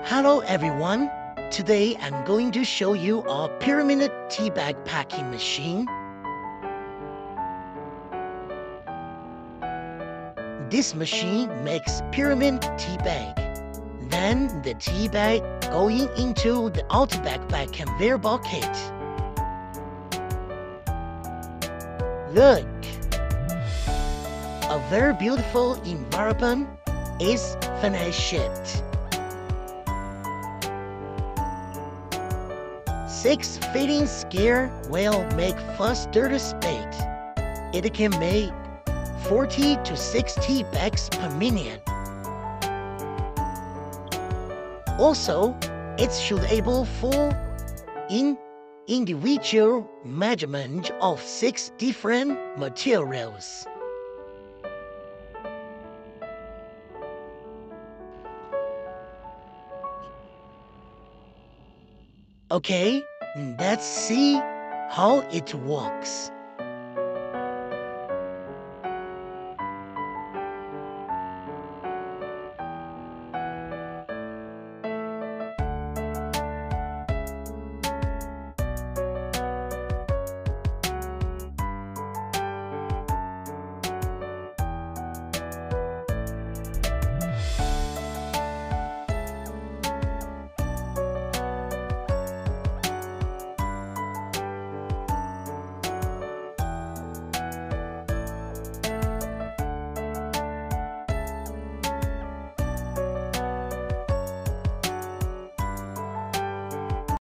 Hello everyone. Today I'm going to show you a pyramid tea bag packing machine. This machine makes pyramid tea bag. Then the tea bag going into the out-bag bag conveyor bucket. Look! A very beautiful environment is finished. 6 fitting scale will make faster speed. It can make 40 to 60 bags per minute. Also, it should able for individual measurement of 6 different materials. Okay, let's see how it works.